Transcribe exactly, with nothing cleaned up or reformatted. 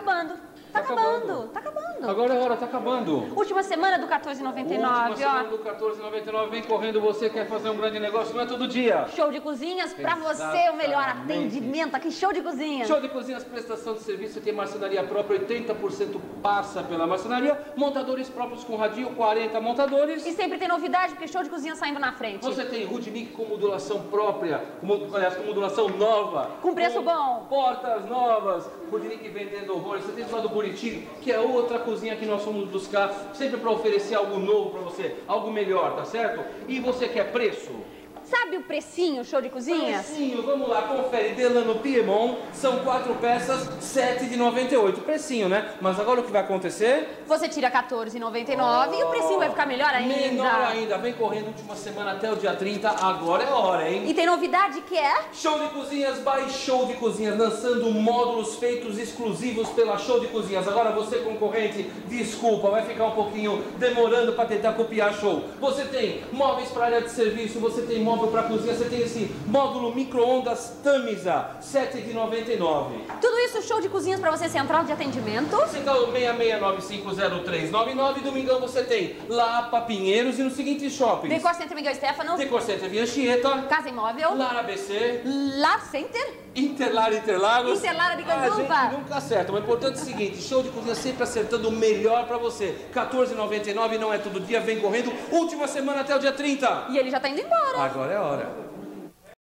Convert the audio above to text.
acabando. Tá, tá acabando. acabando, tá acabando. Agora é hora, tá acabando. Última semana do quatorze e noventa e nove, ó. Última semana do quatorze e noventa e nove, vem correndo, você quer fazer um grande negócio, não é todo dia. Show de cozinhas pra você, o melhor atendimento aqui, show de cozinhas. Show de cozinhas, prestação de serviço, tem marcenaria própria, oitenta por cento passa pela marcenaria, montadores próprios com radinho, quarenta montadores. E sempre tem novidade, porque show de cozinha saindo na frente. Você tem Rudnick com modulação própria, com, aliás, com modulação nova. Com preço com bom. Portas novas, Rudnick vendendo horrores. Você tem só do Bonitinho, que é outra cozinha que nós fomos buscar, sempre para oferecer algo novo para você, algo melhor, tá certo? E você quer preço? Sabe o precinho, show de cozinhas? Precinho, vamos lá, confere, Delano Piemont, são quatro peças, sete de noventa e oito, precinho, né? Mas agora o que vai acontecer? Você tira quatorze e noventa e nove oh, e o precinho vai ficar melhor ainda. Menor ainda, vem correndo, última semana até o dia trinta, agora é hora, hein? E tem novidade que é? Show de Cozinhas by Show de Cozinhas, lançando módulos feitos exclusivos pela Show de Cozinhas. Agora você, concorrente, desculpa, vai ficar um pouquinho demorando para tentar copiar a Show. Você tem móveis para área de serviço, você tem móveis para cozinha, você tem esse módulo micro-ondas Tamisa, sete de noventa e nove. Tudo isso show de cozinhas para você, central de atendimento. Central seis seis nove cinco zero três nove nove. Domingão você tem Lapa, Pinheiros e no seguinte shopping. Decor Center Miguel Stefano. Decor Center Via Anchieta. Casa Imóvel. Lar A B C. Lar Center. Interlar Interlagos. Interlar Bicanduva. A gente nunca acerta, mas o importante é o seguinte, show de cozinha sempre acertando o melhor para você. quatorze e noventa e nove, não é todo dia, vem correndo. Última semana até o dia trinta. E ele já tá indo embora. Agora é a hora.